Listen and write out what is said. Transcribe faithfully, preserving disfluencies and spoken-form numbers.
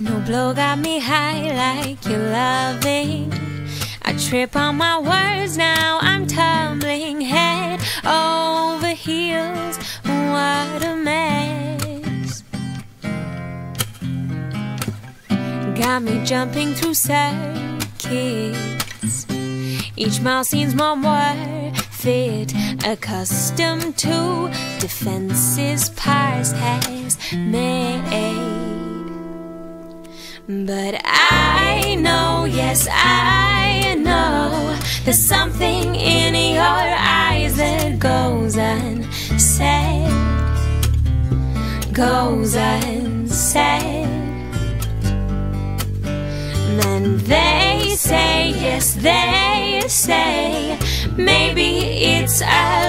No blow got me high like you're loving. I trip on my words, now I'm tumbling head over heels. What a mess. Got me jumping through circuits. Each mile seems more worth it. Accustomed to defenses past has made. But I know, yes I know, there's something in your eyes that goes unsaid, goes unsaid. And they say, yes they say, maybe it's a